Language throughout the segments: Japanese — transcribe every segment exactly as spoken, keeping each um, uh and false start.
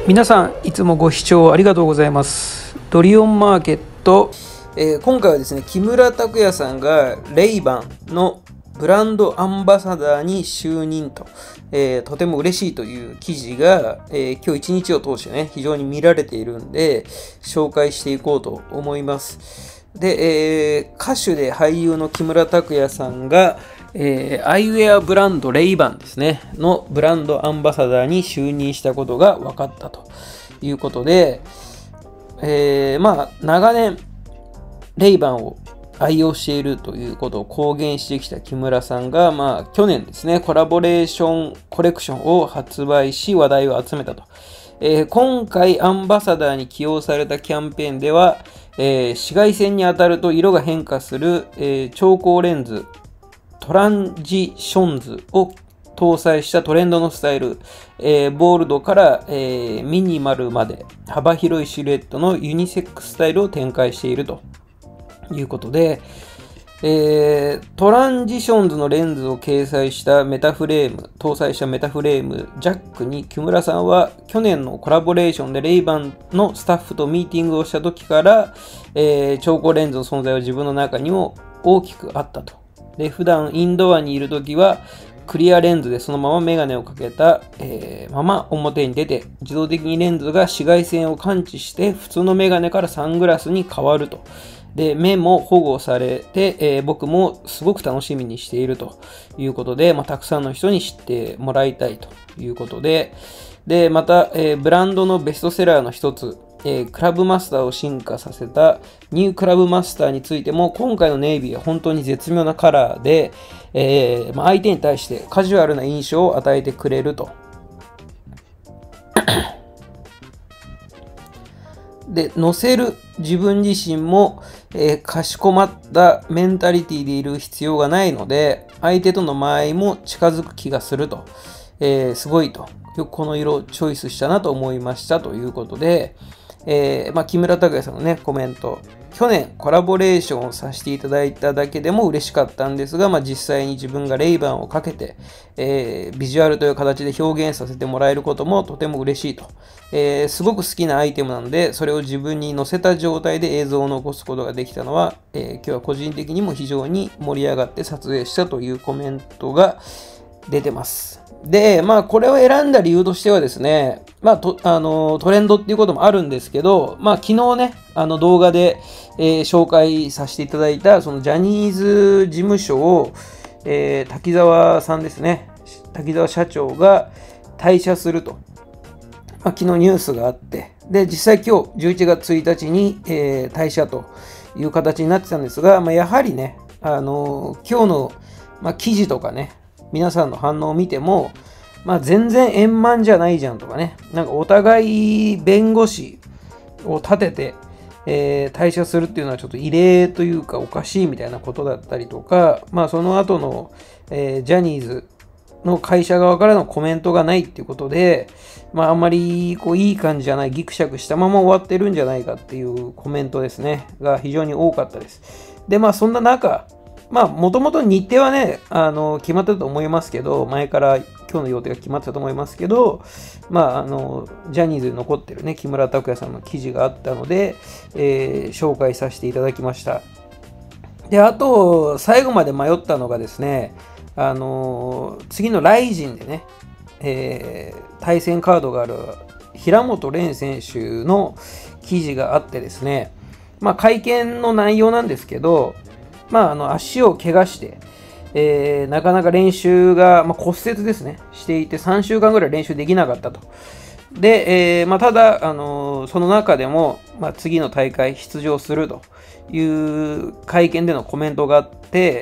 皆さんいつもご視聴ありがとうございます。ドリオンマーケット、えー、今回はですね、木村拓哉さんがレイバンのブランドアンバサダーに就任と、えー、とても嬉しいという記事が、えー、今日一日を通してね、非常に見られているんで、紹介していこうと思います。で、えー、歌手で俳優の木村拓哉さんが、えー、アイウェアブランドレイバンですね、のブランドアンバサダーに就任したことが分かったということで、えー、まあ、長年、レイバンを愛用しているということを公言してきた木村さんが、まあ、去年ですね、コラボレーションコレクションを発売し、話題を集めたと。えー、今回、アンバサダーに起用されたキャンペーンでは、えー、紫外線に当たると色が変化する、えー、超光レンズ、トランジションズを搭載したトレンドのスタイル、えー、ボールドから、えー、ミニマルまで幅広いシルエットのユニセックススタイルを展開しているということで、えー、トランジションズのレンズを掲載したメタフレーム、搭載したメタフレームジャックに木村さんは去年のコラボレーションでレイバンのスタッフとミーティングをした時から、えー、超光レンズの存在は自分の中にも大きくあったと。で、普段インドアにいるときはクリアレンズでそのままメガネをかけた、えー、まま表に出て、自動的にレンズが紫外線を感知して普通のメガネからサングラスに変わると。で、目も保護されて、えー、僕もすごく楽しみにしているということで、まあ、たくさんの人に知ってもらいたいということで、で、また、えー、ブランドのベストセラーの一つ、えー、クラブマスターを進化させたニュークラブマスターについても、今回のネイビーは本当に絶妙なカラーで、えーまあ、相手に対してカジュアルな印象を与えてくれると。で、乗せる自分自身も、えー、かしこまったメンタリティでいる必要がないので、相手との間合いも近づく気がすると。えー、すごいと。よくこの色をチョイスしたなと思いましたということで、えーまあ、木村拓哉さんのね、コメント。去年コラボレーションをさせていただいただけでも嬉しかったんですが、まあ、実際に自分がレイバンをかけて、えー、ビジュアルという形で表現させてもらえることもとても嬉しいと。えー、すごく好きなアイテムなので、それを自分に載せた状態で映像を残すことができたのは、えー、今日は個人的にも非常に盛り上がって撮影したというコメントが出てます。で、まあ、これを選んだ理由としてはですね、まあ、とあのトレンドっていうこともあるんですけど、まあ、昨日ね、あの動画で、えー、紹介させていただいた、そのジャニーズ事務所を、えー、滝沢さんですね、滝沢社長が退社すると、まあ、昨日ニュースがあって、で、実際今日じゅういちがつついたちに、えー、退社という形になってたんですが、まあ、やはりね、あの今日の、まあ、記事とかね、皆さんの反応を見ても、まあ、全然円満じゃないじゃんとかね、なんかお互い弁護士を立てて、えー、退社するっていうのはちょっと異例というかおかしいみたいなことだったりとか、まあ、その後の、えー、ジャニーズの会社側からのコメントがないっていうことで、まあ、あんまりこういい感じじゃない、ギクシャクしたまま終わってるんじゃないかっていうコメントですね、が非常に多かったです。で、まあ、そんな中、まあ、もともと日程はね、あの、決まってたと思いますけど、前から今日の予定が決まってたと思いますけど、まあ、あの、ジャニーズに残ってるね、木村拓哉さんの記事があったので、えー、紹介させていただきました。で、あと、最後まで迷ったのがですね、あの、次のライジンでね、えー、対戦カードがある平本蓮選手の記事があってですね、まあ、会見の内容なんですけど、まあ、あの足を怪我して、えー、なかなか練習が、まあ、骨折ですね、していて、さんしゅうかんぐらい練習できなかったと。で、えーまあ、ただ、あのー、その中でも、まあ、次の大会出場するという会見でのコメントがあって、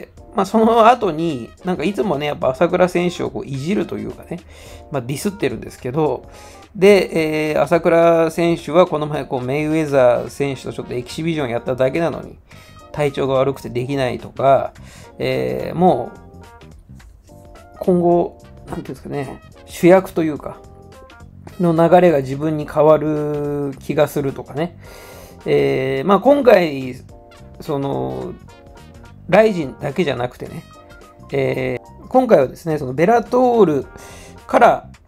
まあ、その後に、なんかいつもね、やっぱ朝倉選手をこういじるというかね、まあ、ディスってるんですけど、で、えー、朝倉選手はこの前こうメイウェザー選手とちょっとエキシビジョンやっただけなのに、体調が悪くてできないとか、えー、もう今後、なんていうんですかね、主役というか、の流れが自分に変わる気がするとかね。えー、まあ今回、その、ライジンだけじゃなくてね、えー、今回はですね、そのベラトールから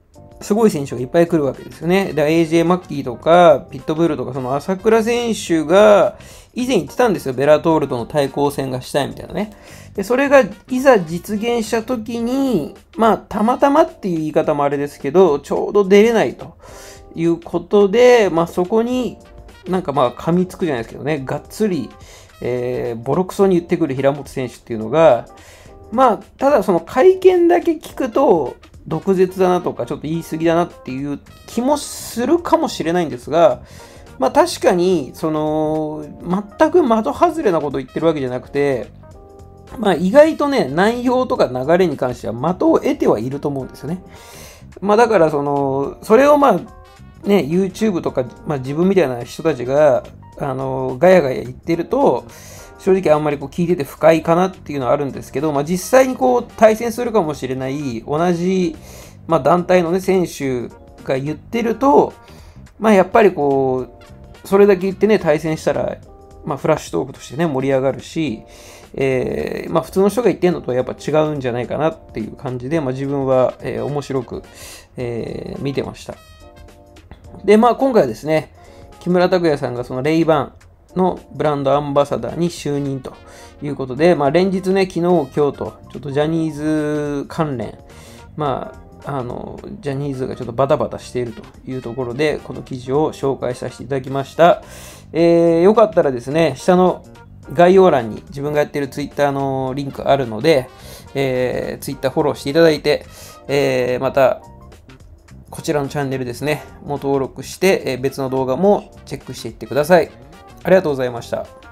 すごい選手がいっぱい来るわけですよね。で、エージェー マッキーとか、ピットブルとか、その朝倉選手が以前言ってたんですよ。ベラトールとの対抗戦がしたいみたいなね。で、それがいざ実現した時に、まあ、たまたまっていう言い方もあれですけど、ちょうど出れないということで、まあ、そこになんかまあ、噛みつくじゃないですけどね、がっつり、えー、ボロクソに言ってくる平本選手っていうのが、まあ、ただその会見だけ聞くと、毒舌だなとか、ちょっと言い過ぎだなっていう気もするかもしれないんですが、まあ確かに、その、全く的外れなことを言ってるわけじゃなくて、まあ意外とね、内容とか流れに関しては的を得てはいると思うんですよね。まあだからその、それをまあ、ね、YouTube とか、まあ自分みたいな人たちが、あの、ガヤガヤ言ってると、正直あんまりこう聞いてて不快かなっていうのはあるんですけど、まあ、実際にこう対戦するかもしれない同じ、まあ、団体の、ね、選手が言ってると、まあ、やっぱりこうそれだけ言ってね対戦したら、まあ、フラッシュトークとしてね盛り上がるし、えーまあ、普通の人が言ってるのとはやっぱ違うんじゃないかなっていう感じで、まあ、自分は、えー、面白く、えー、見てました。で、まあ、今回はですね木村拓哉さんがそのレイバンのブランドアンバサダーに就任ということで、まあ、連日ね、昨日、今日と、ちょっとジャニーズ関連、まあ、あの、ジャニーズがちょっとバタバタしているというところで、この記事を紹介させていただきました。えー、よかったらですね、下の概要欄に自分がやっているツイッターのリンクあるので、えー、ツイッターフォローしていただいて、えー、また、こちらのチャンネルですね、も登録して、えー、別の動画もチェックしていってください。ありがとうございました。